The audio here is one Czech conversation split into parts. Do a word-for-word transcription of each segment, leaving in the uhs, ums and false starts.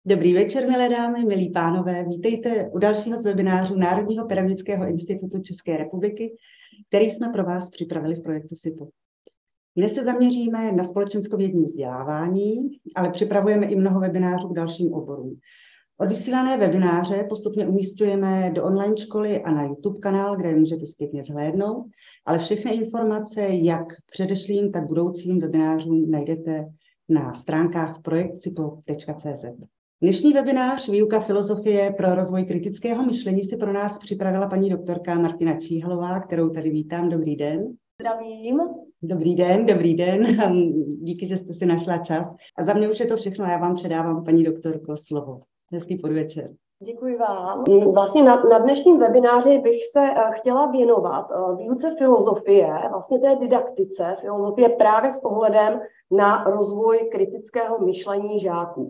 Dobrý večer, milé dámy, milí pánové. Vítejte u dalšího z webinářů Národního pedagogického institutu České republiky, který jsme pro vás připravili v projektu S I P O. Dnes se zaměříme na společenskovědní vzdělávání, ale připravujeme i mnoho webinářů k dalším oborům. Odvysílané webináře postupně umístujeme do online školy a na YouTube kanál, kde můžete zpětně zhlédnout, ale všechny informace, jak předešlým, tak budoucím webinářům najdete na stránkách projekt sipo tečka cé zet. Dnešní webinář Výuka filozofie pro rozvoj kritického myšlení si pro nás připravila paní doktorka Martina Číhalová, kterou tady vítám. Dobrý den. Zdravím. Dobrý den, dobrý den. Díky, že jste si našla čas. A za mě už je to všechno, já vám předávám, paní doktorko, slovo. Hezký podvečer. Děkuji vám. Vlastně na, na dnešním webináři bych se chtěla věnovat výuce filozofie, vlastně té didaktice filozofie právě s ohledem na rozvoj kritického myšlení žáků.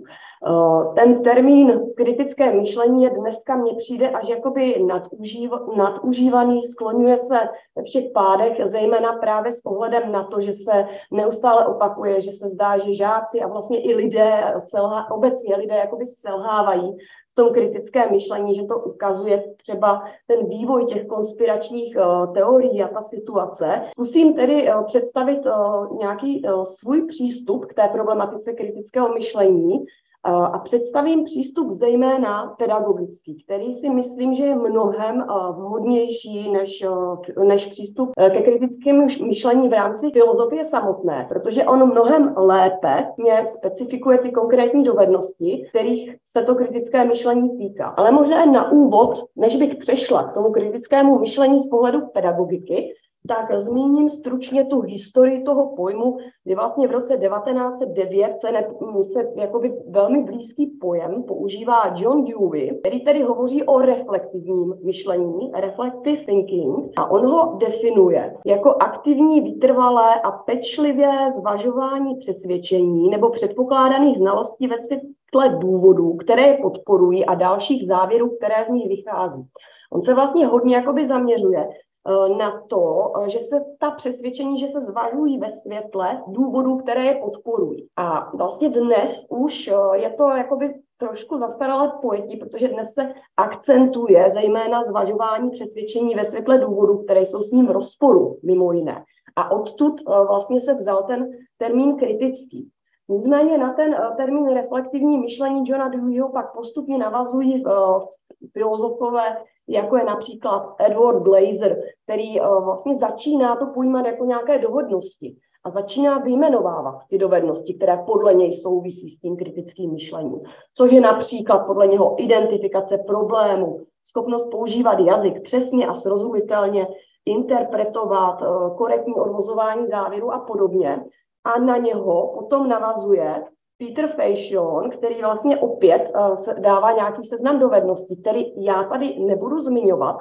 Ten termín kritické myšlení je dneska mně přijde až jakoby nadužív, nadužívaný, skloňuje se ve všech pádech, zejména právě s ohledem na to, že se neustále opakuje, že se zdá, že žáci a vlastně i lidé, selha, obecně lidé jakoby selhávají v tom kritickém myšlení, že to ukazuje třeba ten vývoj těch konspiračních uh, teorií a ta situace. Zkusím tedy uh, představit uh, nějaký uh, svůj přístup k té problematice kritického myšlení uh, a představím přístup zejména pedagogický, který si myslím, že je mnohem uh, vhodnější než, uh, než přístup uh, ke kritickému myšlení v rámci filozofie samotné, protože on mnohem lépe mě specifikuje ty konkrétní dovednosti, kterých se to kritické myšlení týká. Ale možná na úvod, než bych přešla k tomu kritickému myšlení z pohledu pedagogiky, tak zmíním stručně tu historii toho pojmu, kdy vlastně v roce devatenáct set devět se, ne, se jakoby velmi blízký pojem používá John Dewey, který tedy hovoří o reflektivním myšlení, reflective thinking, a on ho definuje jako aktivní, vytrvalé a pečlivé zvažování přesvědčení nebo předpokládaných znalostí ve světle důvodů, které je podporují, a dalších závěrů, které z nich vychází. On se vlastně hodně jakoby zaměřuje na to, že se ta přesvědčení, že se zvažují ve světle důvodů, které je podporují. A vlastně dnes už je to jakoby trošku zastaralé pojetí, protože dnes se akcentuje zejména zvažování přesvědčení ve světle důvodů, které jsou s ním v rozporu, mimo jiné. A odtud vlastně se vzal ten termín kritický. Nicméně na ten termín reflektivní myšlení Johna Deweyho pak postupně navazují filozofové, jako je například Edward Glaser, který vlastně začíná to pojímat jako nějaké dovednosti a začíná vyjmenovávat ty dovednosti, které podle něj souvisí s tím kritickým myšlením, což je například podle něho identifikace problému, schopnost používat jazyk přesně a srozumitelně, interpretovat, korektní odvozování závěru a podobně. A na něho potom navazuje Peter Feijon, který vlastně opět uh, dává nějaký seznam dovedností, který já tady nebudu zmiňovat,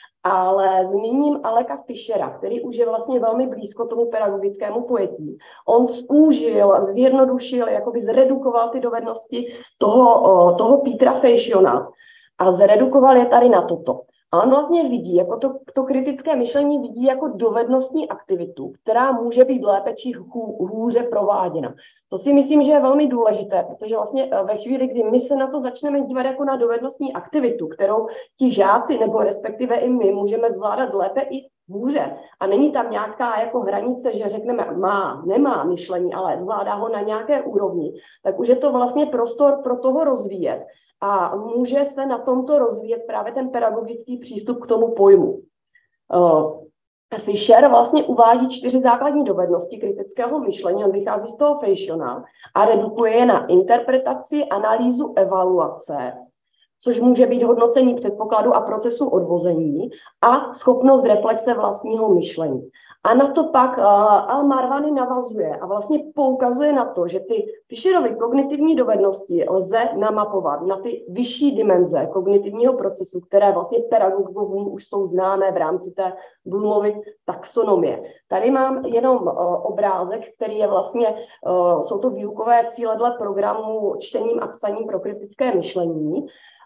ale zmíním Aleka Fischera, který už je vlastně velmi blízko tomu pedagogickému pojetí. On zúžil, zjednodušil, jakoby zredukoval ty dovednosti toho, uh, toho Petera Feijona a zredukoval je tady na toto. A on vlastně vidí, jako to, to kritické myšlení vidí jako dovednostní aktivitu, která může být lépe či hů, hůře prováděna. To si myslím, že je velmi důležité, protože vlastně ve chvíli, kdy my se na to začneme dívat jako na dovednostní aktivitu, kterou ti žáci nebo respektive i my můžeme zvládat lépe i hůře. A není tam nějaká jako hranice, že řekneme má, nemá myšlení, ale zvládá ho na nějaké úrovni, tak už je to vlastně prostor pro toho rozvíjet. A může se na tomto rozvíjet právě ten pedagogický přístup k tomu pojmu. Uh, Fischer vlastně uvádí čtyři základní dovednosti kritického myšlení, on vychází z toho Feijona a redukuje je na interpretaci, analýzu, evaluace, což může být hodnocení předpokladu a procesu odvození a schopnost reflexe vlastního myšlení. A na to pak uh, Al-Marwany navazuje a vlastně poukazuje na to, že ty Fischerovy kognitivní dovednosti lze namapovat na ty vyšší dimenze kognitivního procesu, které vlastně pedagogům už jsou známé v rámci té Bloomovy taxonomie. Tady mám jenom uh, obrázek, který je vlastně, uh, jsou to výukové cíle dle programu čtením a psaním pro kritické myšlení.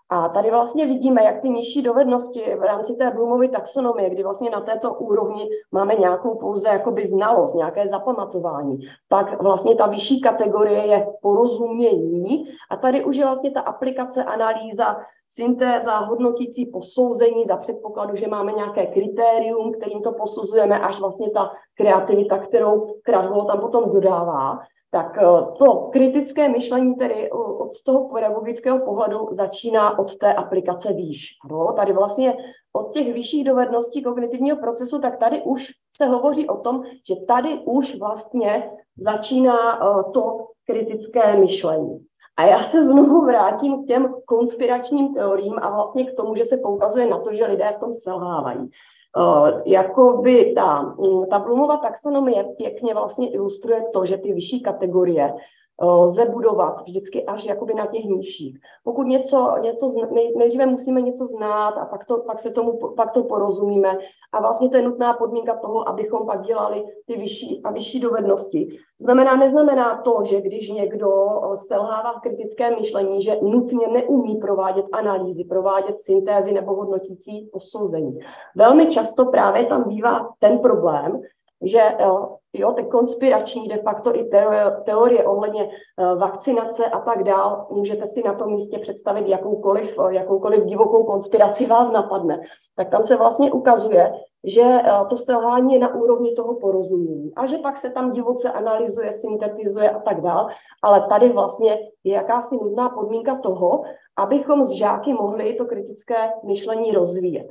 A tady vlastně vidíme, jak ty nižší dovednosti v rámci té Bloomovy taxonomie, kdy vlastně na této úrovni máme nějakou pouze jakoby znalost, nějaké zapamatování. Pak vlastně ta vyšší kategorie je porozumění a tady už je vlastně ta aplikace, analýza, syntéza, hodnotící posouzení za předpokladu, že máme nějaké kritérium, kterým to posuzujeme, až vlastně ta kreativita, kterou Krathwohl tam potom dodává. Tak to kritické myšlení tedy od toho pedagogického pohledu začíná od té aplikace výš. No, tady vlastně od těch vyšších dovedností kognitivního procesu, tak tady už se hovoří o tom, že tady už vlastně začíná to kritické myšlení. A já se znovu vrátím k těm konspiračním teoriím a vlastně k tomu, že se poukazuje na to, že lidé v tom selhávají. Uh, jakoby ta, ta Bloomova taxonomie pěkně vlastně ilustruje to, že ty vyšší kategorie uh, lze budovat vždycky až jakoby na těch nižších. Pokud něco, něco nej, nejdříve musíme něco znát a pak, to, pak, se tomu, pak to porozumíme a vlastně to je nutná podmínka toho, abychom pak dělali ty vyšší a vyšší dovednosti. Znamená, neznamená to, že když někdo selhává v kritickém myšlení, že nutně neumí provádět analýzy, provádět syntézy nebo hodnotící posouzení. Velmi často právě tam bývá ten problém, že jo, ty konspirační de facto i teorie, teorie ohledně vakcinace a tak dál, můžete si na tom místě představit jakoukoliv, jakoukoliv divokou konspiraci vás napadne. Tak tam se vlastně ukazuje, že to selhání je na úrovni toho porozumění a že pak se tam divoce analyzuje, syntetizuje a tak dál, ale tady vlastně je jakási nutná podmínka toho, abychom s žáky mohli to kritické myšlení rozvíjet.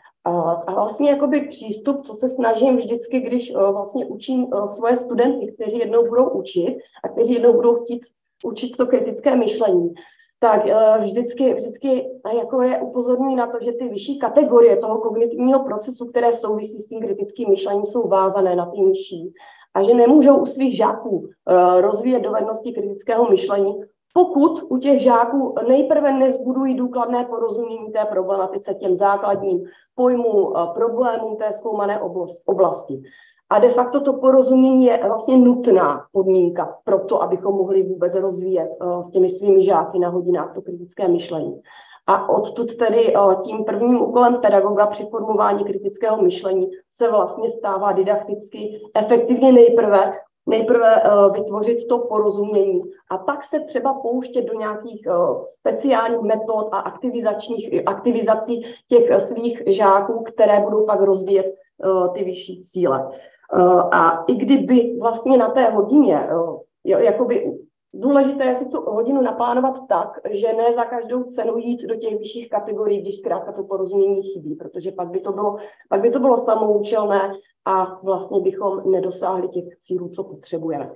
A vlastně jakoby přístup, co se snažím vždycky, když vlastně učím svoje studenty, kteří jednou budou učit a kteří jednou budou chtít učit to kritické myšlení, tak vždycky, vždycky jako je upozorňuji na to, že ty vyšší kategorie toho kognitivního procesu, které souvisí s tím kritickým myšlením, jsou vázané na ty nižší a že nemůžou u svých žáků rozvíjet dovednosti kritického myšlení, pokud u těch žáků nejprve nezbudují důkladné porozumění té problematice, těm základním pojmům, problémům té zkoumané oblasti. A de facto to porozumění je vlastně nutná podmínka pro to, abychom mohli vůbec rozvíjet s těmi svými žáky na hodinách to kritické myšlení. A odtud tedy tím prvním úkolem pedagoga při formování kritického myšlení se vlastně stává didakticky efektivně nejprve Nejprve uh, vytvořit to porozumění a pak se třeba pouštět do nějakých uh, speciálních metod a aktivizačních aktivizací těch uh, svých žáků, které budou pak rozvíjet uh, ty vyšší cíle. Uh, a i kdyby vlastně na té hodině, uh, jakoby důležité je si tu hodinu naplánovat tak, že ne za každou cenu jít do těch vyšších kategorií, když zkrátka to porozumění chybí, protože pak by to bylo, pak by to bylo samoučelné a vlastně bychom nedosáhli těch cílů, co potřebujeme.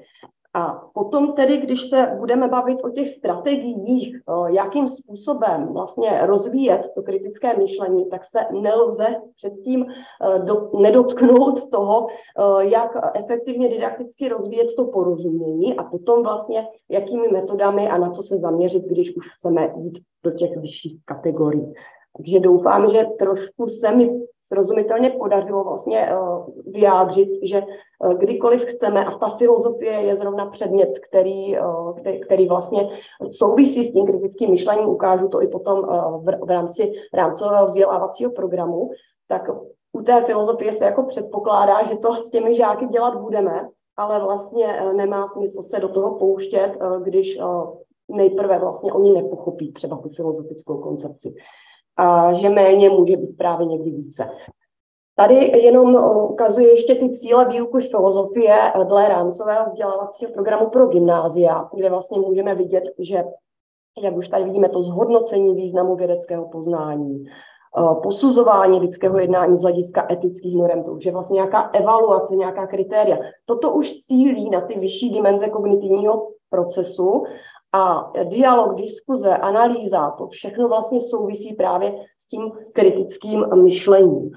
A potom tedy, když se budeme bavit o těch strategiích, jakým způsobem vlastně rozvíjet to kritické myšlení, tak se nelze předtím do, nedotknout toho, jak efektivně didakticky rozvíjet to porozumění a potom vlastně jakými metodami a na co se zaměřit, když už chceme jít do těch vyšších kategorií. Takže doufám, že trošku se mi srozumitelně podařilo vlastně vyjádřit, že kdykoliv chceme, a ta filozofie je zrovna předmět, který, který, který vlastně souvisí s tím kritickým myšlením, ukážu to i potom v, v rámci rámcového vzdělávacího programu, tak u té filozofie se jako předpokládá, že to s těmi žáky dělat budeme, ale vlastně nemá smysl se do toho pouštět, když nejprve vlastně oni nepochopí třeba tu filozofickou koncepci. A že méně může být právě někdy více. Tady jenom ukazuje ještě ty cíle výuky filozofie dle rámcového vzdělávacího programu pro gymnázia, kde vlastně můžeme vidět, že, jak už tady vidíme, to zhodnocení významu vědeckého poznání, posuzování lidského jednání z hlediska etických norem, to už je vlastně nějaká evaluace, nějaká kritéria. Toto už cílí na ty vyšší dimenze kognitivního procesu. A dialog, diskuze, analýza, to všechno vlastně souvisí právě s tím kritickým myšlením.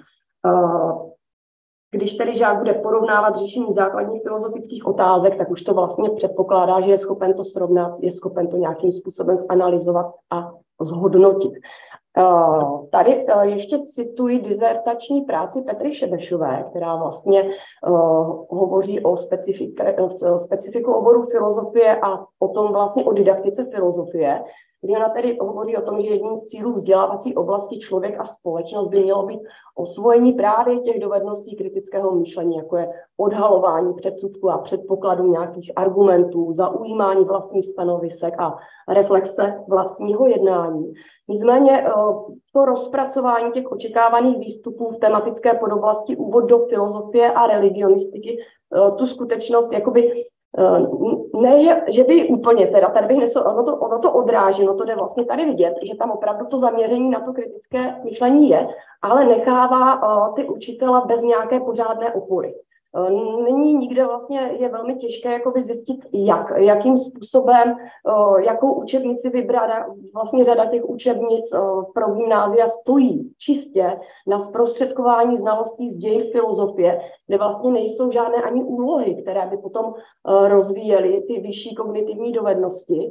Když tedy žák bude porovnávat řešení základních filozofických otázek, tak už to vlastně předpokládá, že je schopen to srovnat, je schopen to nějakým způsobem zanalyzovat a zhodnotit. Uh, tady uh, ještě cituji dizertační práci Petry Šebešové, která vlastně uh, hovoří o specifik, uh, specifiku oboru filozofie a o tom vlastně o didaktice filozofie, kdy ona tedy hovoří o tom, že jedním z cílů vzdělávací oblasti člověk a společnost by mělo být osvojení právě těch dovedností kritického myšlení, jako je odhalování předsudků a předpokladů nějakých argumentů, zaujímání vlastních stanovisek a reflexe vlastního jednání. Nicméně to rozpracování těch očekávaných výstupů v tematické podoblasti úvod do filozofie a religionistiky, tu skutečnost jakoby ne, že, že by úplně teda, tady bych nesl, ono to, ono to odráží, no to jde vlastně tady vidět, že tam opravdu to zaměření na to kritické myšlení je, ale nechává uh, ty učitele bez nějaké pořádné opory. Uh, není nikde vlastně, je velmi těžké jakoby zjistit, jak, jakým způsobem, uh, jakou učebnici vybrat. Vlastně řada těch učebnic uh, pro gymnázia stojí čistě na zprostředkování znalostí z dějin filozofie, kde vlastně nejsou žádné ani úlohy, které by potom uh, rozvíjely ty vyšší kognitivní dovednosti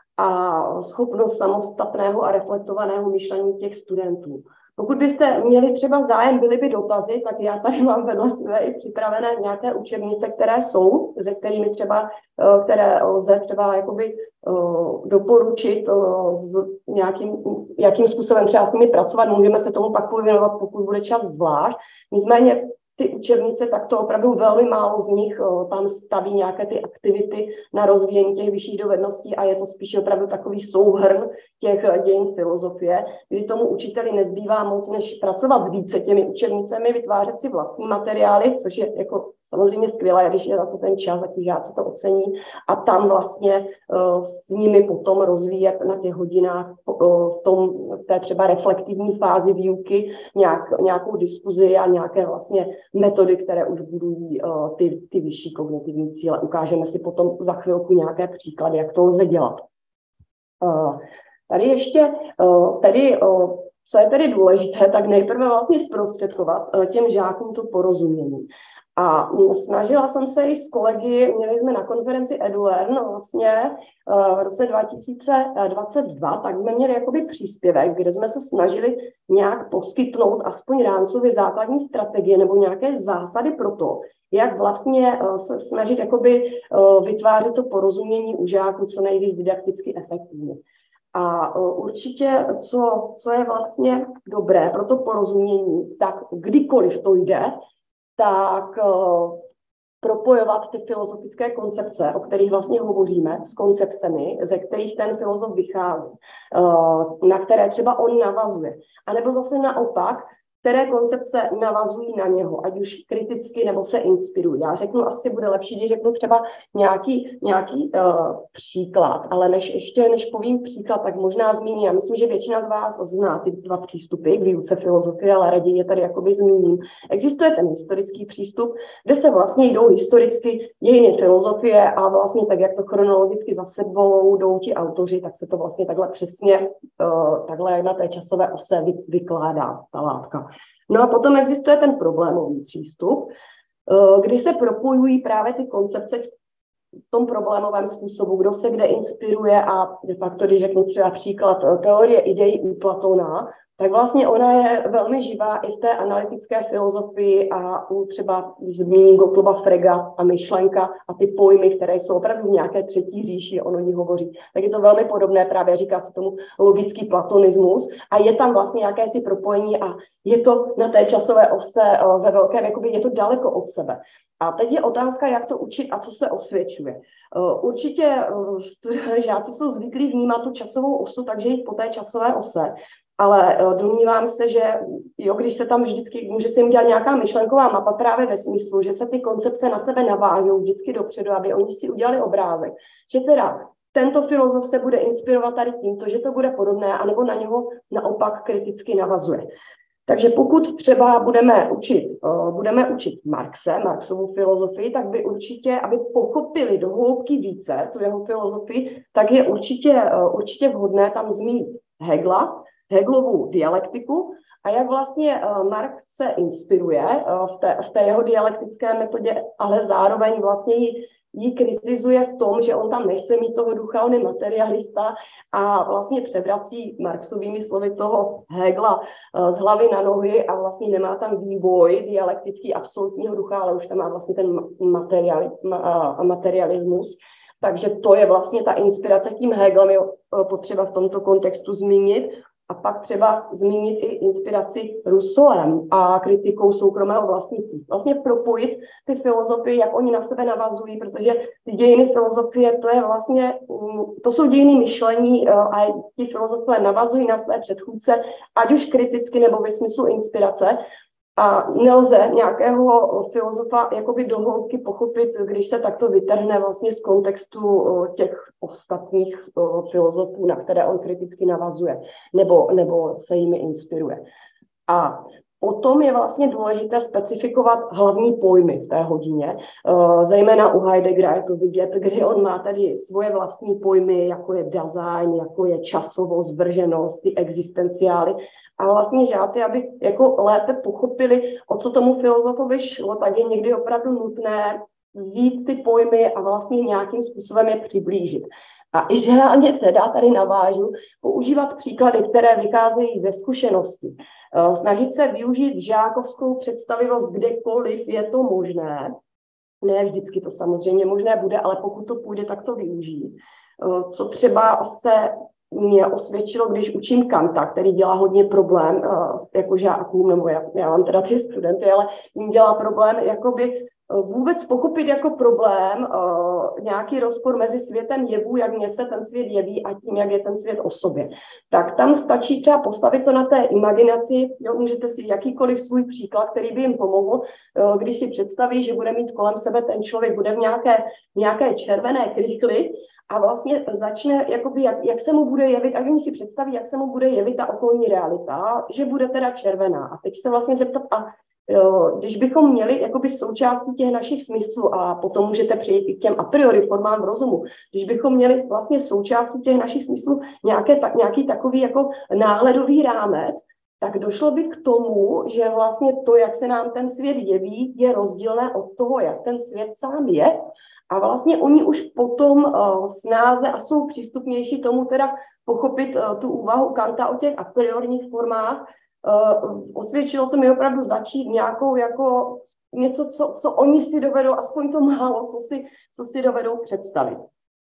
a schopnost samostatného a reflektovaného myšlení těch studentů. Pokud byste měli třeba zájem, byly by dotazy, tak já tady mám vedle sebe i připravené nějaké učebnice, které jsou, ze kterými třeba, které lze třeba jakoby doporučit s nějakým, jakým způsobem třeba s nimi pracovat. Můžeme se tomu pak pověnovat, pokud bude čas zvlášť. Nicméně ty učebnice, tak to opravdu velmi málo z nich tam staví nějaké ty aktivity na rozvíjení těch vyšších dovedností a je to spíš opravdu takový souhrn těch dějin filozofie, kdy tomu učiteli nezbývá moc, než pracovat s více těmi učebnicemi, vytvářet si vlastní materiály, což je jako samozřejmě skvělé, když je na to ten čas a ti žáci to ocení a tam vlastně uh, s nimi potom rozvíjet na těch hodinách uh, v tom, v té třeba reflektivní fázi výuky nějak, nějakou diskuzi a nějaké vlastně metody, které už budují uh, ty, ty vyšší kognitivní cíle. Ukážeme si potom za chvilku nějaké příklady, jak to lze dělat. Uh, tady ještě, uh, tedy, uh, co je tedy důležité, tak nejprve vlastně zprostředkovat uh, těm žákům to porozumění. A snažila jsem se i s kolegy, měli jsme na konferenci EduLearn vlastně v roce dva tisíce dvacet dva, tak jsme měli jakoby příspěvek, kde jsme se snažili nějak poskytnout aspoň rámcově základní strategie nebo nějaké zásady pro to, jak vlastně se snažit jakoby vytvářet to porozumění u žáků co nejvíc didakticky efektivně. A určitě, co, co je vlastně dobré pro to porozumění, tak kdykoliv to jde, tak uh, propojovat ty filozofické koncepce, o kterých vlastně hovoříme, s koncepcemi, ze kterých ten filozof vychází, uh, na které třeba on navazuje. A nebo zase naopak, které koncepce navazují na něho, ať už kriticky nebo se inspirují. Já řeknu, asi bude lepší, když řeknu třeba nějaký, nějaký uh, příklad, ale než ještě než povím příklad, tak možná zmíním. Já myslím, že většina z vás zná ty dva přístupy k výuce filozofie, ale raději je tady jakoby zmíním. Existuje ten historický přístup, kde se vlastně jdou historicky dějiny filozofie a vlastně tak, jak to chronologicky za sebou jdou ti autoři, tak se to vlastně takhle přesně, uh, takhle na té časové ose vy, vykládá ta látka. No a potom existuje ten problémový přístup, kdy se propojují právě ty koncepce v tom problémovém způsobu, kdo se kde inspiruje a de facto, když řeknu třeba příklad teorie ideí u Platona, tak vlastně ona je velmi živá i v té analytické filozofii a u třeba, když zmíním Gottloba Frega a myšlenka a ty pojmy, které jsou opravdu v nějaké třetí říši, on o ní hovoří, tak je to velmi podobné, právě říká se tomu logický platonismus a je tam vlastně jakési propojení a je to na té časové ose ve velkém, jakoby je to daleko od sebe. A teď je otázka, jak to učit a co se osvědčuje. Určitě žáci jsou zvyklí vnímat tu časovou osu, takže jít po té časové ose. Ale domnívám se, že jo, když se tam vždycky, může se jim dělat nějaká myšlenková mapa právě ve smyslu, že se ty koncepce na sebe navážou vždycky dopředu, aby oni si udělali obrázek. Že teda tento filozof se bude inspirovat tady tímto, že to bude podobné, anebo na něho naopak kriticky navazuje. Takže pokud třeba budeme učit, budeme učit Marxe, Marxovu filozofii, tak by určitě, aby pochopili do hloubky více tu jeho filozofii, tak je určitě, určitě vhodné tam zmínit Hegela, Hegelovu dialektiku a jak vlastně Marx se inspiruje v té, v té jeho dialektické metodě, ale zároveň vlastně ji, ji kritizuje v tom, že on tam nechce mít toho ducha, on je materialista a vlastně převrací Marxovými slovy toho Hegela z hlavy na nohy a vlastně nemá tam vývoj dialektický absolutního ducha, ale už tam má vlastně ten materiali, materialismus. Takže to je vlastně ta inspirace. Tím Hegelem je potřeba v tomto kontextu zmínit. A pak třeba zmínit i inspiraci Rousseauem a kritikou soukromého vlastnictví. Vlastně propojit ty filozofie, jak oni na sebe navazují, protože ty dějiny filozofie, to je vlastně, to jsou dějiny myšlení a ti filozofové navazují na své předchůdce, ať už kriticky nebo ve smyslu inspirace. A nelze nějakého filozofa jakoby do hloubky pochopit, když se takto vytrhne vlastně z kontextu těch ostatních filozofů, na které on kriticky navazuje, nebo, nebo se jimi inspiruje. A potom je vlastně důležité specifikovat hlavní pojmy v té hodině. Zejména u Heideggera je to vidět, kdy on má tady svoje vlastní pojmy, jako je Dasein, jako je časovost, vrženost, ty existenciály. A vlastně žáci, aby jako lépe pochopili, o co tomu filozofovi šlo, tak je někdy opravdu nutné vzít ty pojmy a vlastně nějakým způsobem je přiblížit. A ideálně teda tady navážu používat příklady, které vycházejí ze zkušenosti. Snažit se využít žákovskou představivost kdekoliv je to možné. Ne vždycky to samozřejmě možné bude, ale pokud to půjde, tak to využít. Co třeba se mě osvědčilo, když učím Kanta, který dělá hodně problém jako žákům, nebo já, já mám teda ty studenty, ale jim dělá problém jakoby vůbec pochopit jako problém uh, nějaký rozpor mezi světem jevů, jak mně se ten svět jeví a tím, jak je ten svět o sobě. Tak tam stačí třeba postavit to na té imaginaci, jo, můžete si jakýkoliv svůj příklad, který by jim pomohl, uh, když si představí, že bude mít kolem sebe ten člověk, bude v nějaké, nějaké červené krychli a vlastně začne, jakoby, jak, jak se mu bude jevit, a oni si představí, jak se mu bude jevit ta okolní realita, že bude teda červená. A teď se vlastně zeptat, a jo, když bychom měli jakoby součástí těch našich smyslů, a potom můžete přejít i k těm a priori formám v rozumu, když bychom měli vlastně součástí těch našich smyslů nějaké, tak, nějaký takový jako náhledový rámec, tak došlo by k tomu, že vlastně to, jak se nám ten svět jeví, je rozdílné od toho, jak ten svět sám je. A vlastně oni už potom uh, snáze a jsou přístupnější tomu teda pochopit uh, tu úvahu Kanta o těch a priorních formách. Uh, osvědčilo se mi opravdu začít nějakou jako něco, co, co oni si dovedou, aspoň to málo, co si, co si dovedou představit.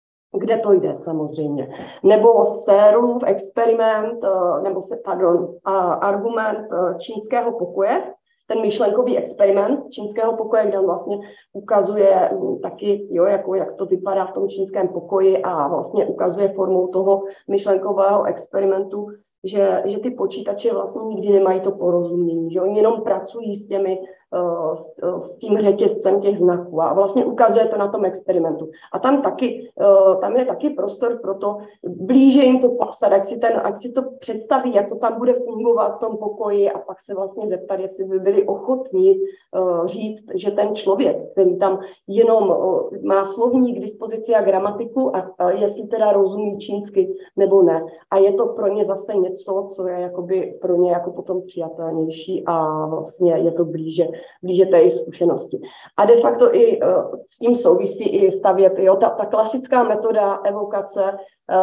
Kde to jde samozřejmě. Nebo Searleův experiment, uh, nebo se, pardon, uh, argument uh, čínského pokoje, ten myšlenkový experiment čínského pokoje, kde on vlastně ukazuje um, taky, jo, jako, jak to vypadá v tom čínském pokoji a vlastně ukazuje formou toho myšlenkového experimentu, Že, že ty počítače vlastně nikdy nemají to porozumění, že oni jenom pracují s, těmi, uh, s, s tím řetězcem těch znaků a vlastně ukazuje to na tom experimentu. A tam, taky, uh, tam je taky prostor pro to, blíže jim to popsat, jak si, ten, jak si to představí, jak to tam bude fungovat v tom pokoji a pak se vlastně zeptat, jestli by byli ochotní uh, říct, že ten člověk, který tam jenom uh, má slovník k dispozici a gramatiku a uh, jestli teda rozumí čínsky nebo ne. A je to pro ně zase něco, co je jakoby pro ně jako potom přijatelnější a vlastně je to blíže, blíže té jejich zkušenosti. A de facto i uh, s tím souvisí i stavět, jo, ta, ta klasická metoda evokace uh,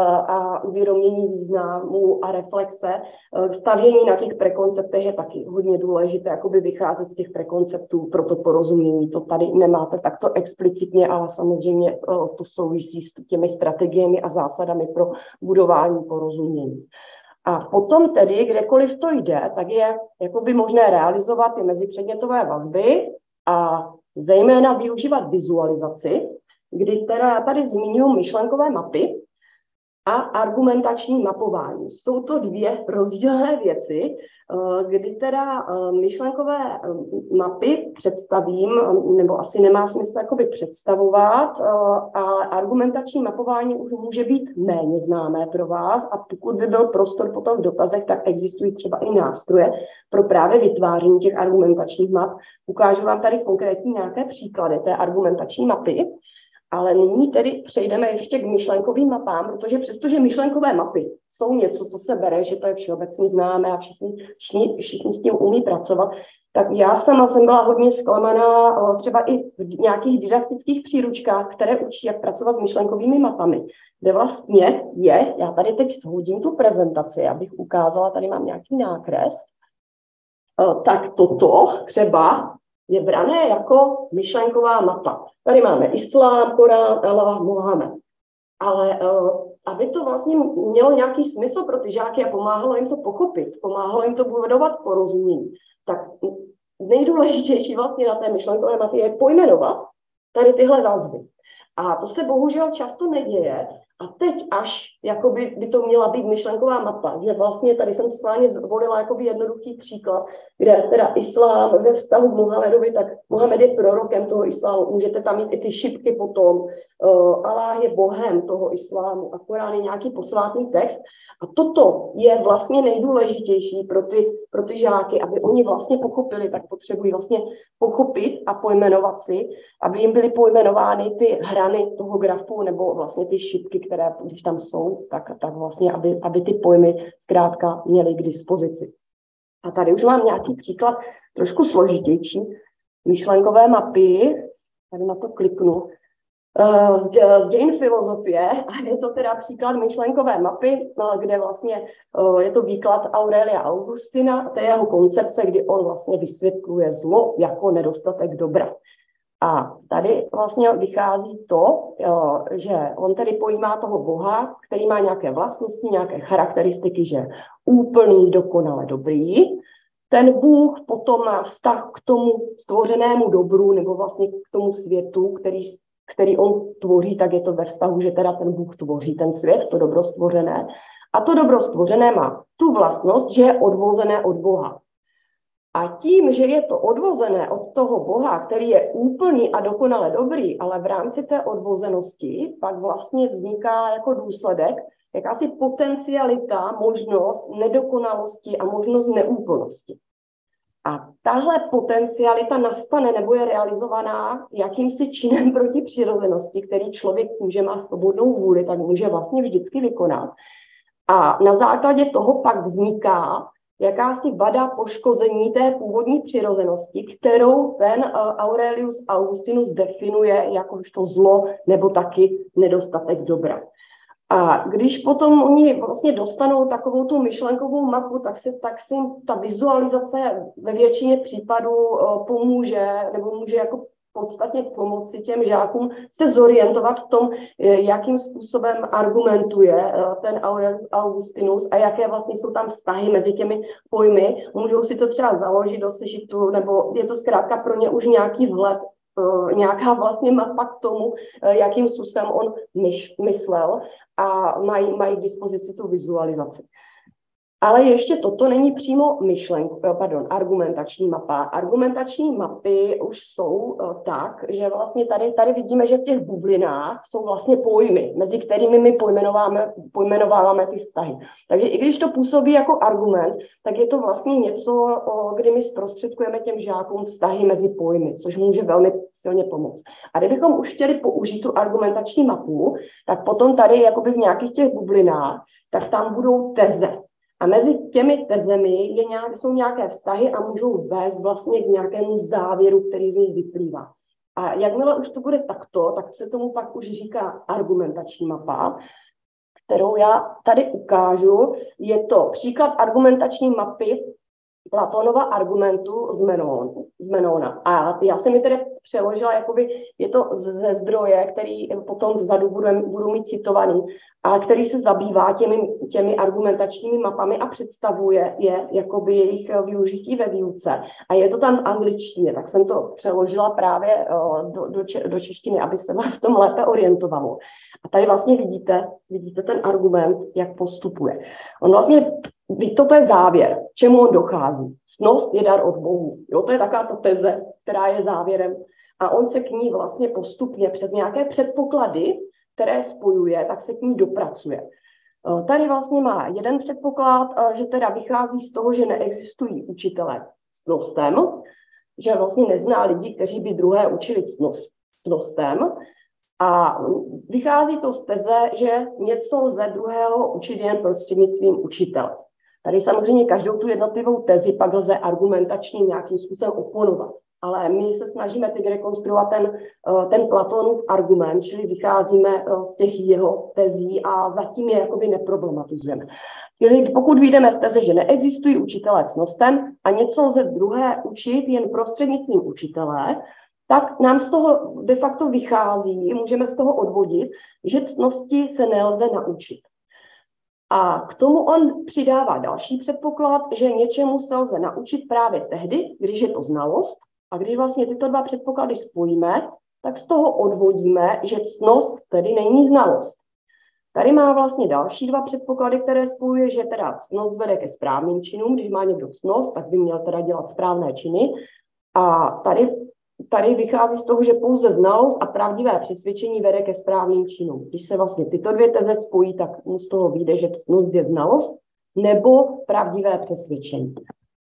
a uvědomění významu a reflexe, uh, stavění na těch prekonceptech je taky hodně důležité, jakoby vycházet z těch prekonceptů pro to porozumění. To tady nemáte takto explicitně, ale samozřejmě uh, to souvisí s těmi strategiemi a zásadami pro budování porozumění. A potom tedy, kdekoliv to jde, tak je jakoby možné realizovat ty mezipředmětové vazby a zejména využívat vizualizaci, kdy teda tady zmiňuji myšlenkové mapy a argumentační mapování. Jsou to dvě rozdílné věci, kdy teda myšlenkové mapy představím, nebo asi nemá smysl jakoby představovat, a argumentační mapování už může být méně známé pro vás a pokud by byl prostor potom v dotazech, tak existují třeba i nástroje pro právě vytváření těch argumentačních map. Ukážu vám tady konkrétní nějaké příklady té argumentační mapy. Ale nyní tedy přejdeme ještě k myšlenkovým mapám, protože přestože myšlenkové mapy jsou něco, co se bere, že to je všeobecně známé a všichni, všichni, všichni s tím umí pracovat, tak já sama jsem byla hodně zklamaná třeba i v nějakých didaktických příručkách, které učí, jak pracovat s myšlenkovými mapami, kde vlastně je, já tady teď shodím tu prezentaci, abych ukázala, tady mám nějaký nákres, tak toto třeba je brané jako myšlenková mapa. Tady máme islám, Korán, Allah, Mohamed. Ale uh, aby to vlastně mělo nějaký smysl pro ty žáky a pomáhalo jim to pochopit, pomáhalo jim to budovat porozumění, tak nejdůležitější vlastně na té myšlenkové mapě je pojmenovat tady tyhle vazby. A to se bohužel často neděje. A teď až jakoby, by to měla být myšlenková mapa, že vlastně tady jsem schválně zvolila jakoby jednoduchý příklad, kde teda islám ve vztahu k Mohamedovi, tak Mohamed je prorokem toho islámu, můžete tam mít i ty šipky potom, uh, Aláh je bohem toho islámu a Korán je nějaký posvátný text. A toto je vlastně nejdůležitější pro ty, pro ty žáky, aby oni vlastně pochopili, tak potřebují vlastně pochopit a pojmenovat si, aby jim byly pojmenovány ty hrany toho grafu nebo vlastně ty šipky, které když tam jsou, tak, tak vlastně, aby, aby ty pojmy zkrátka měly k dispozici. A tady už mám nějaký příklad trošku složitější myšlenkové mapy, tady na to kliknu, z, z dějin filozofie, a je to teda příklad myšlenkové mapy, kde vlastně je to výklad Aurelia Augustina, to je jeho koncepce, kdy on vlastně vysvětluje zlo jako nedostatek dobra. A tady vlastně vychází to, že on tedy pojímá toho Boha, který má nějaké vlastnosti, nějaké charakteristiky, že je úplný, dokonale dobrý. Ten Bůh potom má vztah k tomu stvořenému dobru nebo vlastně k tomu světu, který, který on tvoří, tak je to ve vztahu, že teda ten Bůh tvoří ten svět, to dobro stvořené. A to dobro stvořené má tu vlastnost, že je odvozené od Boha. A tím, že je to odvozené od toho Boha, který je úplný a dokonale dobrý, ale v rámci té odvozenosti pak vlastně vzniká jako důsledek jakási potencialita, možnost nedokonalosti a možnost neúplnosti. A tahle potencialita nastane nebo je realizovaná jakýmsi činem proti přirozenosti, který člověk může má svobodnou vůli, tak může vlastně vždycky vykonat. A na základě toho pak vzniká jakási vada poškození té původní přirozenosti, kterou ten Aurelius Augustinus definuje jakožto zlo nebo taky nedostatek dobra. A když potom oni vlastně dostanou takovou tu myšlenkovou mapu, tak si, tak si ta vizualizace ve většině případů pomůže nebo může jako podstatně pomoci těm žákům se zorientovat v tom, jakým způsobem argumentuje ten Aurelius Augustinus a jaké vlastně jsou tam vztahy mezi těmi pojmy. Můžou si to třeba založit do sešitu, nebo je to zkrátka pro ně už nějaký vhled, nějaká vlastně mapa k tomu, jakým způsobem on myslel a mají, mají k dispozici tu vizualizaci. Ale ještě toto není přímo myšlenku, pardon, argumentační mapa. Argumentační mapy už jsou uh, tak, že vlastně tady, tady vidíme, že v těch bublinách jsou vlastně pojmy, mezi kterými my pojmenováváme, pojmenováváme ty vztahy. Takže i když to působí jako argument, tak je to vlastně něco, uh, kdy my zprostředkujeme těm žákům vztahy mezi pojmy, což může velmi silně pomoct. A kdybychom už chtěli použít tu argumentační mapu, tak potom tady jakoby v nějakých těch bublinách, tak tam budou teze. A mezi těmi tezemi je nějak, jsou nějaké vztahy a můžou vést vlastně k nějakému závěru, který z nich vyplývá. A jakmile už to bude takto, tak se tomu pak už říká argumentační mapa, kterou já tady ukážu. Je to příklad argumentační mapy Platonova argumentu z, Menon, z Menona. A já jsem ji tedy přeložila, jakoby je to ze zdroje, který potom vzadu budu, budu mít citovaný, a který se zabývá těmi, těmi argumentačními mapami a představuje je jakoby jejich využití ve výuce. A je to tam v angličtině, tak jsem to přeložila právě do, do, če, do češtiny, aby se vám v tom lépe orientovalo. A tady vlastně vidíte, vidíte ten argument, jak postupuje. On vlastně, toto je závěr, čemu on dochází. Ctnost je dar od Bohu. Jo, to je taková ta teze, která je závěrem. A on se k ní vlastně postupně přes nějaké předpoklady, které spojuje, tak se k ní dopracuje. Tady vlastně má jeden předpoklad, že teda vychází z toho, že neexistují učitelé ctnostem, že vlastně nezná lidi, kteří by druhé učili ctnostem. A vychází to z teze, že něco lze druhého učit jen prostřednictvím učitele. Tady samozřejmě každou tu jednotlivou tezi pak lze argumentačně nějakým způsobem oponovat. Ale my se snažíme teď rekonstruovat ten, ten Platonův argument, čili vycházíme z těch jeho tezí a zatím je jakoby neproblematizujeme. Čili pokud vyjdeme z teze, že neexistují učitelé ctnostem a něco lze druhé učit jen prostřednictvím učitele, tak nám z toho de facto vychází, můžeme z toho odvodit, že ctnosti se nelze naučit. A k tomu on přidává další předpoklad, že něčemu se lze naučit právě tehdy, když je to znalost. A když vlastně tyto dva předpoklady spojíme, tak z toho odvodíme, že ctnost tedy není znalost. Tady má vlastně další dva předpoklady, které spojuje, že teda ctnost vede ke správným činům. Když má někdo ctnost, tak by měl teda dělat správné činy. A tady, tady vychází z toho, že pouze znalost a pravdivé přesvědčení vede ke správným činům. Když se vlastně tyto dvě teze spojí, tak mu z toho vyjde, že ctnost je znalost nebo pravdivé přesvědčení.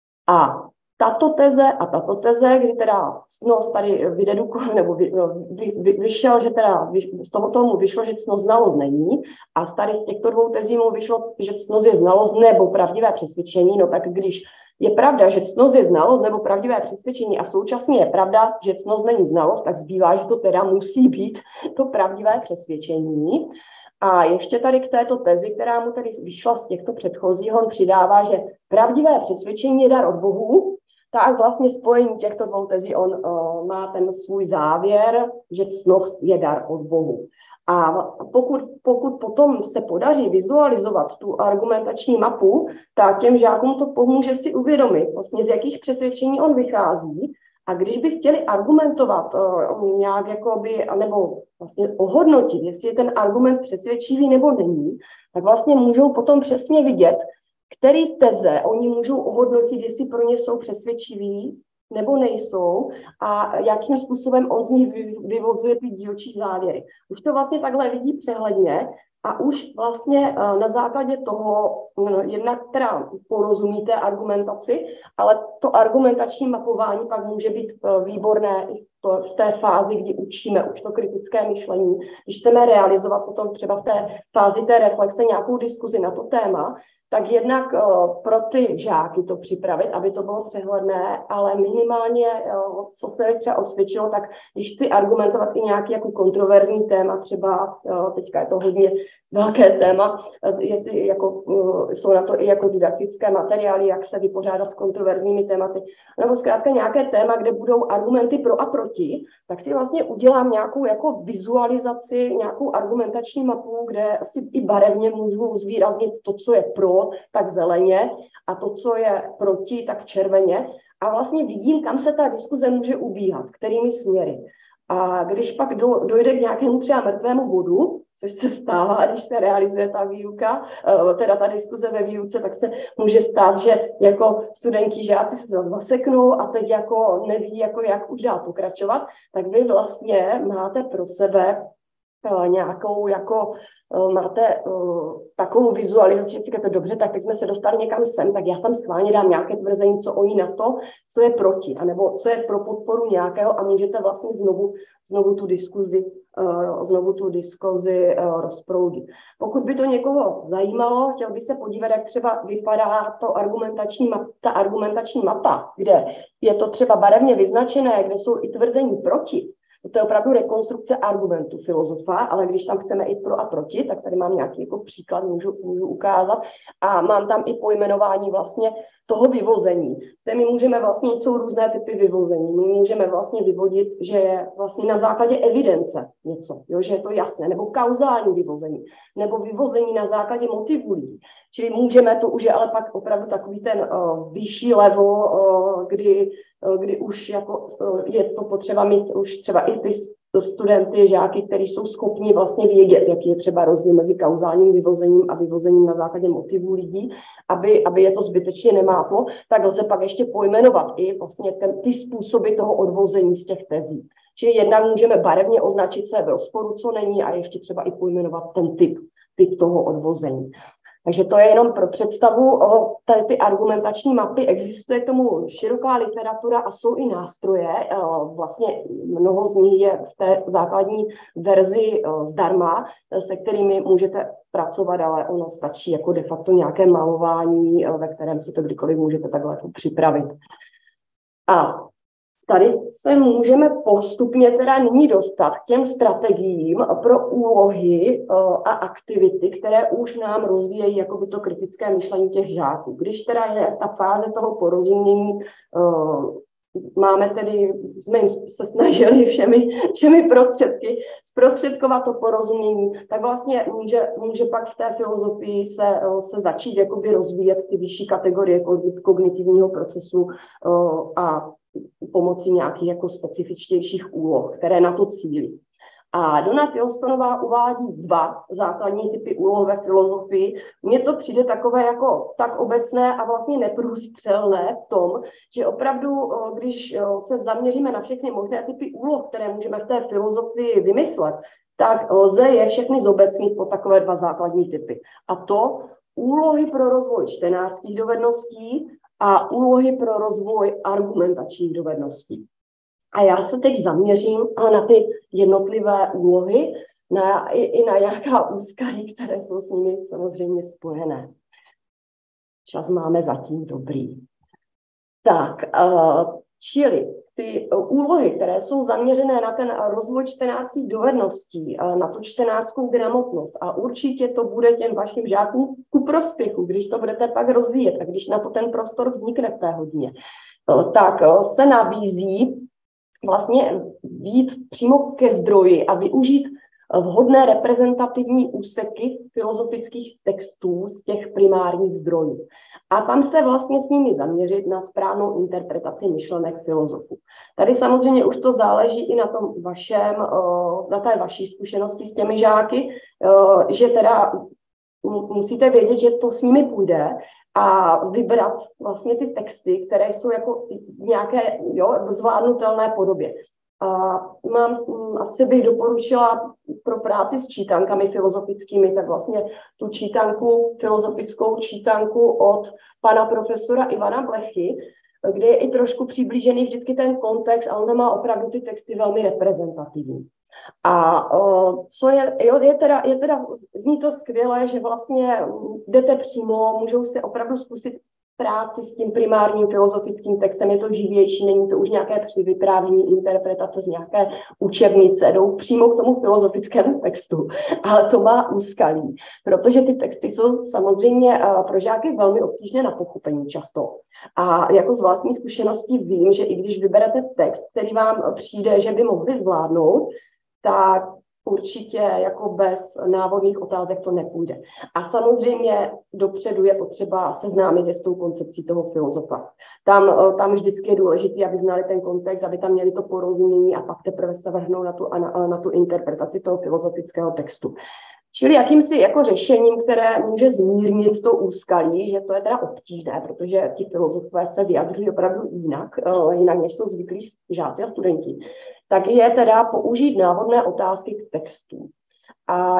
A tato teze a tato teze, kdy teda ctnost tady vydedukoval, nebo vy, vy, vy, vyšel, že teda vy, z toho tomu vyšlo, že ctnost znalost není, a z tady z těchto dvou tezí mu vyšlo, že ctnost je znalost nebo pravdivé přesvědčení, no tak když je pravda, že ctnost je znalost nebo pravdivé přesvědčení a současně je pravda, že ctnost není znalost, tak zbývá, že to teda musí být to pravdivé přesvědčení. A ještě tady k této tezi, která mu tady vyšla z těchto předchozích, on přidává, že pravdivé přesvědčení je dar od Bohu. Tak vlastně spojení těchto dvou tezí on uh, má ten svůj závěr, že ctnost je dar od Bohu. A pokud, pokud potom se podaří vizualizovat tu argumentační mapu, tak těm žákům to pomůže si uvědomit, vlastně z jakých přesvědčení on vychází. A když by chtěli argumentovat uh, nějak jakoby, nebo vlastně ohodnotit, jestli je ten argument přesvědčivý nebo není, tak vlastně můžou potom přesně vidět, který teze oni můžou ohodnotit, jestli pro ně jsou přesvědčiví nebo nejsou a jakým způsobem on z nich vyvozuje ty dílčí závěry. Už to vlastně takhle vidí přehledně a už vlastně na základě toho, jednak teda porozumí té argumentaci, ale to argumentační mapování pak může být výborné i to, v té fázi, kdy učíme už to kritické myšlení. Když chceme realizovat potom třeba v té fázi té reflexe nějakou diskuzi na to téma, tak jednak uh, pro ty žáky to připravit, aby to bylo přehledné, ale minimálně, uh, co se třeba osvědčilo, tak když chci argumentovat i nějaký jako kontroverzní téma, třeba uh, teďka je to hodně velké téma, uh, jestli jako, uh, jsou na to i jako didaktické materiály, jak se vypořádat s kontroverzními tématy, nebo zkrátka nějaké téma, kde budou argumenty pro a proti, tak si vlastně udělám nějakou jako vizualizaci, nějakou argumentační mapu, kde si i barevně můžu zvýraznit to, co je pro, tak zeleně a to, co je proti, tak červeně. A vlastně vidím, kam se ta diskuze může ubíhat, kterými směry. A když pak do, dojde k nějakému třeba mrtvému bodu, což se stává, když se realizuje ta výuka, teda ta diskuze ve výuce, tak se může stát, že jako studenti, žáci se zaseknou a teď jako neví, jako jak už dál pokračovat, tak vy vlastně máte pro sebe nějakou jako máte uh, takovou vizualizaci, že si říkáte, dobře, tak teď jsme se dostali někam sem, tak já tam schválně dám nějaké tvrzení, co oni na to, co je proti, anebo co je pro podporu nějakého a můžete vlastně znovu, znovu tu diskuzi, uh, znovu tu diskuzi uh, rozproudit. Pokud by to někoho zajímalo, chtěl by se podívat, jak třeba vypadá to argumentační map, ta argumentační mapa, kde je to třeba barevně vyznačené, kde jsou i tvrzení proti. To je opravdu rekonstrukce argumentu filozofa, ale když tam chceme i pro a proti, tak tady mám nějaký jako příklad, můžu, můžu ukázat. A mám tam i pojmenování vlastně toho vyvození. Kde my můžeme vlastně, jsou různé typy vyvození. My můžeme vlastně vyvodit, že je vlastně na základě evidence něco, jo, že je to jasné, nebo kauzální vyvození, nebo vyvození na základě motivů lidí. Čili můžeme, to už je ale pak opravdu takový ten uh, vyšší level, uh, kdy kdy už jako je to potřeba mít už třeba i ty studenty, žáky, kteří jsou schopni vlastně vědět, jaký je třeba rozdíl mezi kauzálním vyvozením a vyvozením na základě motivů lidí, aby, aby je to zbytečně nemátlo, tak lze pak ještě pojmenovat i vlastně ten, ty způsoby toho odvození z těch tezí. Čili jednak můžeme barevně označit, co je v rozporu, co není, a ještě třeba i pojmenovat ten typ, typ toho odvození. Takže to je jenom pro představu o té, ty argumentační mapy. Existuje k tomu široká literatura a jsou i nástroje. Vlastně mnoho z nich je v té základní verzi zdarma, se kterými můžete pracovat, ale ono stačí jako de facto nějaké malování, ve kterém si to kdykoliv můžete takhle připravit. A tady se můžeme postupně teda nyní dostat k těm strategiím pro úlohy a aktivity, které už nám rozvíjejí jakoby to kritické myšlení těch žáků. Když teda je ta fáze toho porozumění máme tedy, jsme jim se snažili všemi, všemi prostředky zprostředkovat to porozumění, tak vlastně může, může pak v té filozofii se, se začít jakoby rozvíjet ty vyšší kategorie kognitivního procesu a pomocí nějakých jako specifičtějších úloh, které na to cílí. A Donna Tilstonová uvádí dva základní typy úloh ve filozofii. Mně to přijde takové jako tak obecné a vlastně neprůstřelné v tom, že opravdu, když se zaměříme na všechny možné typy úloh, které můžeme v té filozofii vymyslet, tak lze je všechny zobecnit po takové dva základní typy. A to úlohy pro rozvoj čtenářských dovedností a úlohy pro rozvoj argumentačních dovedností. A já se teď zaměřím na ty jednotlivé úlohy na, i, i na nějaká úskalí, které jsou s nimi samozřejmě spojené. Čas máme zatím dobrý. Tak, čili ty úlohy, které jsou zaměřené na ten rozvoj čtenářských dovedností, na tu čtenářskou gramotnost, a určitě to bude těm vašim žákům ku prospěchu, když to budete pak rozvíjet a když na to ten prostor vznikne v té hodině, tak se nabízí vlastně jít přímo ke zdroji a využít vhodné reprezentativní úseky filozofických textů z těch primárních zdrojů. A tam se vlastně s nimi zaměřit na správnou interpretaci myšlenek filozofů. Tady samozřejmě už to záleží i na tom vašem, na té vaší zkušenosti s těmi žáky, že teda musíte vědět, že to s nimi půjde a vybrat vlastně ty texty, které jsou jako nějaké jo, zvládnutelné podobě. A mám, asi bych doporučila pro práci s čítankami filozofickými, tak vlastně tu čítanku, filozofickou čítanku od pana profesora Ivana Blechy, kde je i trošku přiblížený vždycky ten kontext, ale on má opravdu ty texty velmi reprezentativní. A uh, co je, jo, je teda, je teda, zní to skvěle, že vlastně jdete přímo, můžou si opravdu zkusit práci s tím primárním filozofickým textem, je to živější, není to už nějaké přivyprávění interpretace z nějaké učebnice, jdou přímo k tomu filozofickému textu, ale to má úskalí, protože ty texty jsou samozřejmě uh, pro žáky velmi obtížné na pochopení často. A jako z vlastní zkušeností vím, že i když vyberete text, který vám přijde, že by mohli zvládnout, tak určitě jako bez návodných otázek to nepůjde. A samozřejmě dopředu je potřeba seznámit je s tou koncepcí toho filozofa. Tam, tam vždycky je důležité, aby znali ten kontext, aby tam měli to porozumění a pak teprve se vrhnou na tu, na, na tu interpretaci toho filozofického textu. Čili jakýmsi jako řešením, které může zmírnit to úskalí, že to je teda obtížné, protože ti filozofové se vyjadřují opravdu jinak, jinak než jsou zvyklí žáci a studenti, tak je teda použít návodné otázky k textu. A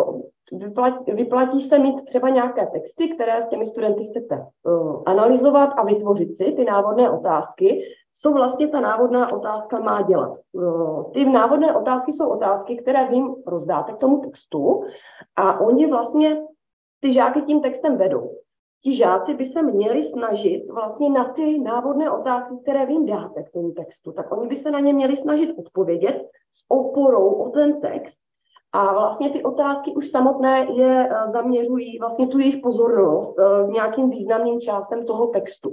vyplatí, vyplatí se mít třeba nějaké texty, které s těmi studenty chcete analyzovat a vytvořit si ty návodné otázky, co vlastně ta návodná otázka má dělat. Ty návodné otázky jsou otázky, které vy jim rozdáte k tomu textu a oni vlastně ty žáky tím textem vedou. Ti žáci by se měli snažit vlastně na ty návodné otázky, které vy jim dáte k tomu textu, tak oni by se na ně měli snažit odpovědět s oporou o ten text. A vlastně ty otázky už samotné je zaměřují vlastně tu jejich pozornost nějakým významným částem toho textu.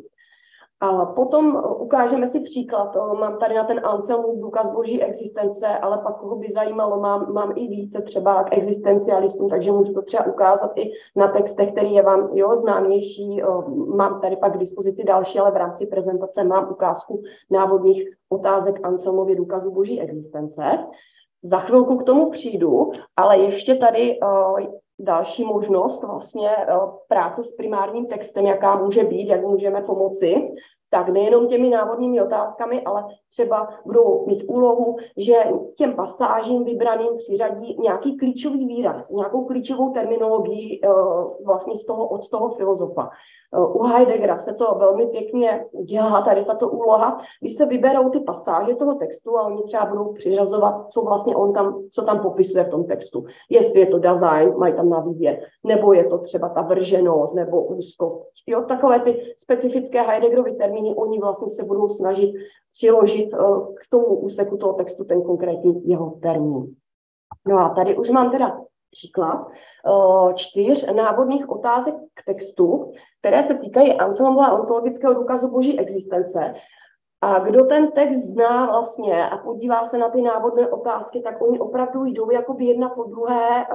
A potom ukážeme si příklad. Mám tady na ten Anselmův důkaz boží existence, ale pak koho by zajímalo, mám, mám i více třeba k existencialistům, takže můžu to třeba ukázat i na textech, který je vám jo, známější. Mám tady pak k dispozici další, ale v rámci prezentace mám ukázku návodných otázek Anselmově důkazu boží existence. Za chvilku k tomu přijdu, ale ještě tady další možnost vlastně práce s primárním textem, jaká může být, jak můžeme pomoci, tak nejenom těmi návodnými otázkami, ale třeba budou mít úlohu, že těm pasážím vybraným přiřadí nějaký klíčový výraz, nějakou klíčovou terminologii vlastně z toho, od toho filozofa. U Heideggera se to velmi pěkně dělá, tady tato úloha, když se vyberou ty pasáže toho textu a oni třeba budou přiřazovat, co vlastně on tam, co tam popisuje v tom textu. Jestli je to Dasein, mají tam na výběr, nebo je to třeba ta vrženost, nebo úzkost. Jo, takové ty specifické Heideggerovy termíny, oni vlastně se budou snažit přiložit k tomu úseku toho textu ten konkrétní jeho termín. No a tady už mám teda příklad čtyř návodných otázek k textu, které se týkají Anselmova ontologického důkazu boží existence. A kdo ten text zná vlastně a podívá se na ty návodné otázky, tak oni opravdu jdou jakoby jedna po druhé,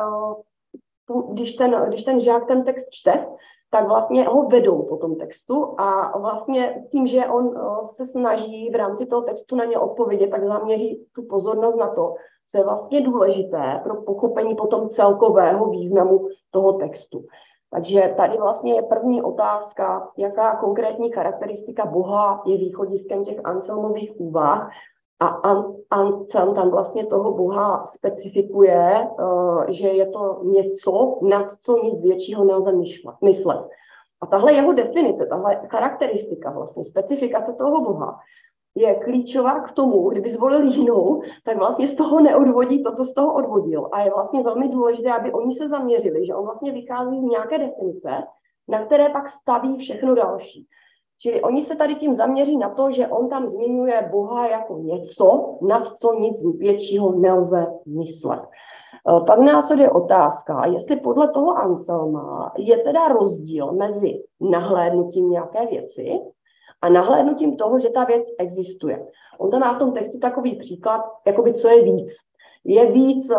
když ten, když ten žák ten text čte, tak vlastně ho vedou po tom textu a vlastně tím, že on se snaží v rámci toho textu na ně odpovědět, tak zaměří tu pozornost na to, co je vlastně důležité pro pochopení potom celkového významu toho textu. Takže tady vlastně je první otázka, jaká konkrétní charakteristika Boha je východiskem těch Anselmových úvah. A Anselm tam vlastně toho Boha specifikuje, že je to něco, nad co nic většího nelze myslet. A tahle jeho definice, tahle charakteristika, vlastně specifikace toho Boha, je klíčová k tomu, kdyby zvolil jinou, tak vlastně z toho neodvodí to, co z toho odvodil. A je vlastně velmi důležité, aby oni se zaměřili, že on vlastně vychází z nějaké definice, na které pak staví všechno další. Čili oni se tady tím zaměří na to, že on tam zmiňuje Boha jako něco, nad co nic většího nelze myslet. Pak následuje otázka, jestli podle toho Anselma je teda rozdíl mezi nahlédnutím nějaké věci a nahlédnutím toho, že ta věc existuje. On tam má v tom textu takový příklad, jakoby co je víc. Je víc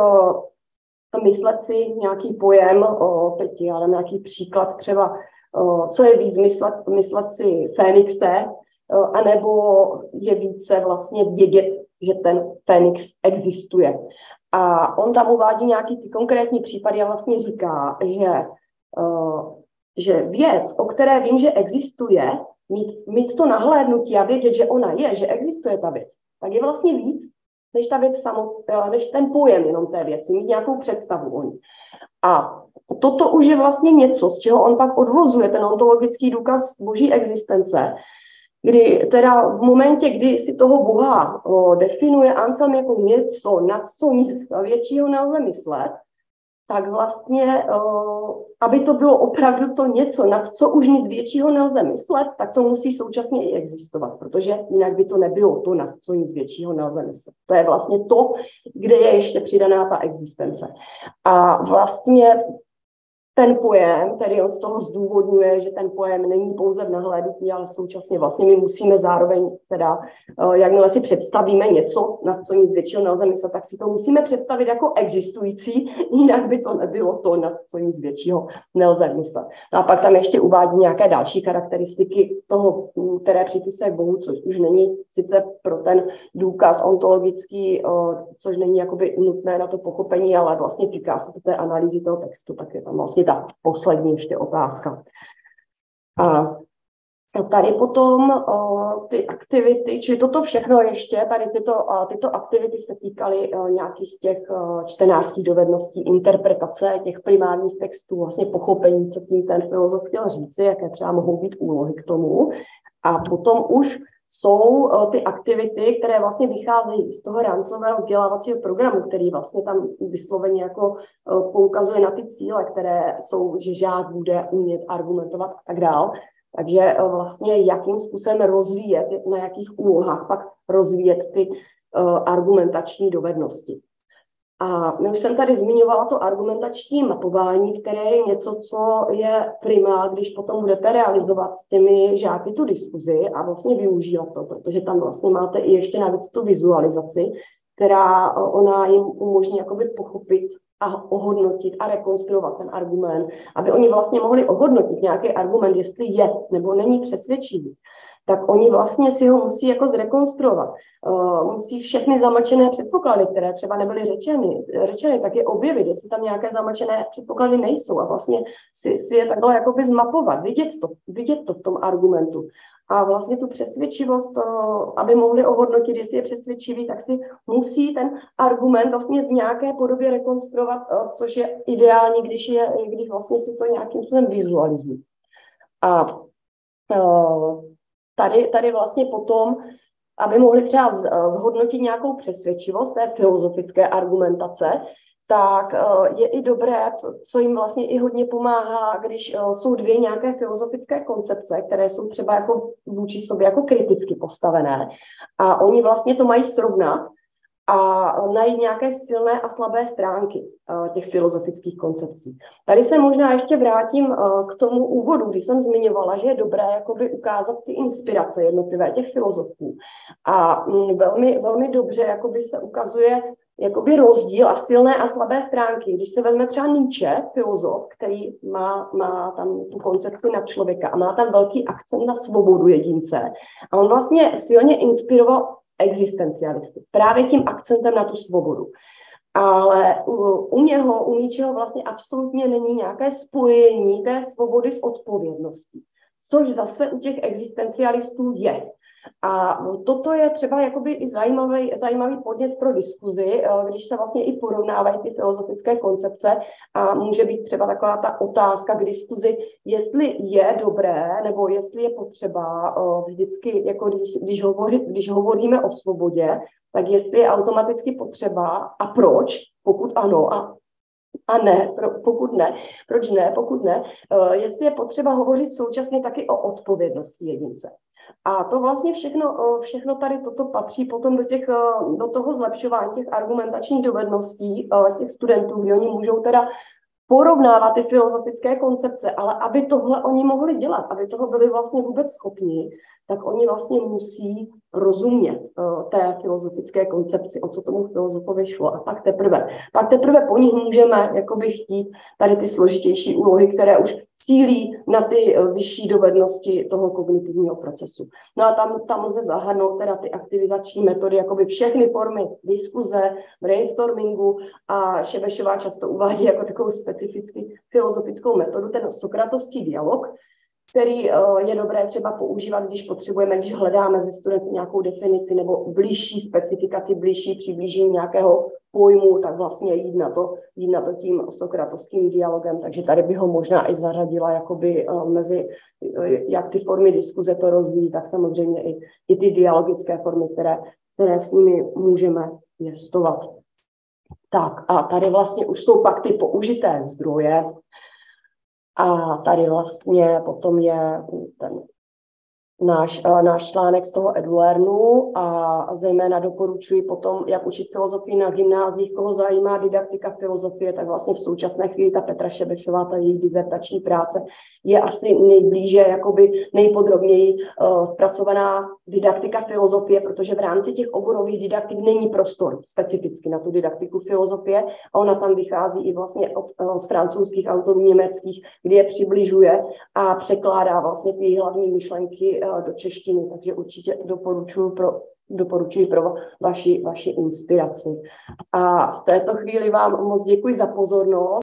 uh, myslet si nějaký pojem, uh, teď já dám nějaký příklad, třeba uh, co je víc myslet, myslet si Fénixe, uh, anebo je více vlastně vědět, že ten Fénix existuje. A on tam uvádí nějaký ty konkrétní případy a vlastně říká, že, uh, že věc, o které vím, že existuje, Mít, mít to nahlédnutí a vědět, že ona je, že existuje ta věc, tak je vlastně víc, než ta věc samotná, než ten pojem jenom té věci, mít nějakou představu o ní. A toto už je vlastně něco, z čeho on pak odvozuje ten ontologický důkaz boží existence, kdy teda v momentě, kdy si toho Boha o, definuje Anselm jako něco, nad co nic většího nelze myslet, tak vlastně, aby to bylo opravdu to něco, nad co už nic většího nelze myslet, tak to musí současně i existovat, protože jinak by to nebylo to, nad co nic většího nelze myslet. To je vlastně to, kde je ještě přidaná ta existence. A vlastně ten pojem, tedy on z toho zdůvodňuje, že ten pojem není pouze v nahlédnutí, ale současně vlastně my musíme zároveň teda, jakmile si představíme něco, na co nic většího nelze myslet, tak si to musíme představit jako existující, jinak by to nebylo to, na co nic většího nelze myslet. No a pak tam ještě uvádí nějaké další charakteristiky toho, které připisuje Bohu, což už není sice pro ten důkaz ontologický, což není jakoby nutné na to pochopení, ale vlastně týká se to té analýzy toho textu, tak je tam vlastně ta poslední ještě otázka. A tady potom o, ty aktivity, čili toto všechno ještě, tady tyto, o, tyto aktivity se týkaly o, nějakých těch o, čtenářských dovedností, interpretace těch primárních textů, vlastně pochopení, co tím ten filozof chtěl říci, jaké třeba mohou být úlohy k tomu. A potom už jsou ty aktivity, které vlastně vycházejí z toho rámcového vzdělávacího programu, který vlastně tam vysloveně jako poukazuje na ty cíle, které jsou, že žák bude umět argumentovat a tak dál. Takže vlastně jakým způsobem rozvíjet, na jakých úlohách pak rozvíjet ty argumentační dovednosti. A už jsem tady zmiňovala to argumentační mapování, které je něco, co je primár, když potom budete realizovat s těmi žáky tu diskuzi a vlastně využívat to, protože tam vlastně máte i ještě navíc tu vizualizaci, která ona jim umožní jakoby pochopit a ohodnotit a rekonstruovat ten argument, aby oni vlastně mohli ohodnotit nějaký argument, jestli je nebo není přesvědčivý. Tak oni vlastně si ho musí jako zrekonstruovat. Uh, musí všechny zamlčené předpoklady, které třeba nebyly řečeny, řečeny, tak je objevit, jestli tam nějaké zamlčené předpoklady nejsou a vlastně si, si je takhle jakoby zmapovat, vidět to, vidět to v tom argumentu. A vlastně tu přesvědčivost, uh, aby mohli ohodnotit, jestli je přesvědčivý, tak si musí ten argument vlastně v nějaké podobě rekonstruovat, uh, což je ideální, když, je, když vlastně si to nějakým způsobem vizualizují. A uh, Tady, tady vlastně potom, aby mohli třeba zhodnotit nějakou přesvědčivost té filozofické argumentace, tak je i dobré, co, co jim vlastně i hodně pomáhá, když jsou dvě nějaké filozofické koncepce, které jsou třeba jako vůči sobě jako kriticky postavené a oni vlastně to mají srovnat a najít nějaké silné a slabé stránky těch filozofických koncepcí. Tady se možná ještě vrátím k tomu úvodu, kdy jsem zmiňovala, že je dobré jakoby ukázat ty inspirace jednotlivé těch filozofů. A velmi, velmi dobře jakoby se ukazuje jakoby rozdíl a silné a slabé stránky. Když se vezme třeba Nietzsche, filozof, který má, má tam tu koncepci na člověka a má tam velký akcent na svobodu jedince. A on vlastně silně inspiroval existencialisty. Právě tím akcentem na tu svobodu. Ale u, u něho, u Nietzscheho vlastně absolutně není nějaké spojení té svobody s odpovědností. Což zase u těch existencialistů je. A toto je třeba jakoby i zajímavý, zajímavý podnět pro diskuzi, když se vlastně i porovnávají ty filozofické koncepce a může být třeba taková ta otázka k diskuzi, jestli je dobré, nebo jestli je potřeba vždycky, jako když, když, hovoří, když hovoríme o svobodě, tak jestli je automaticky potřeba a proč, pokud ano a A ne, pokud ne, proč ne, pokud ne, jestli je potřeba hovořit současně taky o odpovědnosti jedince. A to vlastně všechno, všechno tady toto patří potom do, těch, do toho zlepšování těch argumentačních dovedností těch studentů, kdy oni můžou teda porovnávat ty filozofické koncepce, ale aby tohle oni mohli dělat, aby toho byli vlastně vůbec schopni, tak oni vlastně musí rozumět uh, té filozofické koncepci, o co tomu filozofovi šlo. A pak teprve, pak teprve po nich můžeme jakoby chtít tady ty složitější úlohy, které už cílí na ty uh, vyšší dovednosti toho kognitivního procesu. No a tam, tam lze zahrnout teda ty aktivizační metody, jakoby všechny formy diskuze, brainstormingu a Šebešová často uvádí jako takovou specificky filozofickou metodu, ten sokratovský dialog, který je dobré třeba používat, když potřebujeme, když hledáme ze studenty nějakou definici nebo blížší specifikaci, blížší přiblížení nějakého pojmu, tak vlastně jít na to, jít na to tím sokratovským dialogem. Takže tady bych ho možná i zařadila jakoby mezi, jak ty formy diskuze to rozvíjí, tak samozřejmě i, i ty dialogické formy, které, které s nimi můžeme pěstovat. Tak a tady vlastně už jsou pak ty použité zdroje. A tady vlastně potom je ten náš, náš článek z toho EduLearnu a zejména doporučuji potom, jak učit filozofii na gymnáziích, koho zajímá didaktika filozofie, tak vlastně v současné chvíli ta Petra Šebešová, ta její dizertační práce, je asi nejblíže, jakoby nejpodrobněji uh, zpracovaná didaktika filozofie, protože v rámci těch oborových didaktik není prostor specificky na tu didaktiku filozofie a ona tam vychází i vlastně od, uh, z francouzských autorů německých, kdy je přibližuje a překládá vlastně ty hlavní myšlenky uh, do češtiny, takže určitě doporučuji pro, doporučuji pro vaši, vaši inspiraci. A v této chvíli vám moc děkuji za pozornost.